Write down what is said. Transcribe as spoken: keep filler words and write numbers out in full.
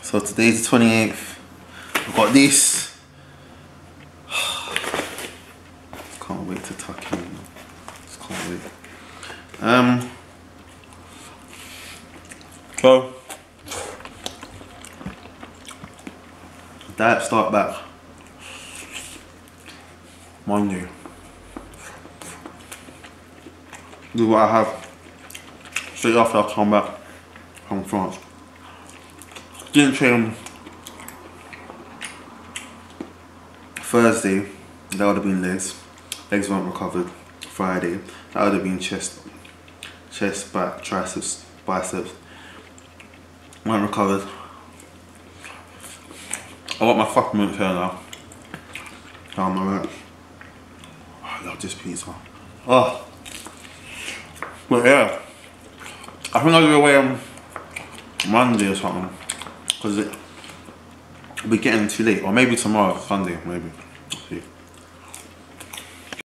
So today's the twenty-eighth. I've got this. Can't wait to tuck in. Just can't wait. Um. So diet start back Monday. This is what I have straight after I come back from France. Didn't train Thursday, that would have been legs. Legs weren't recovered. Friday, that would have been chest, chest, back, triceps, biceps. Weren't recovered. I want my fucking minute here now. Down my right. Oh, I love this pizza. Oh. But yeah, I think I'll go away on Monday or something. Because it will be getting too late. Or maybe tomorrow, Sunday, maybe. See.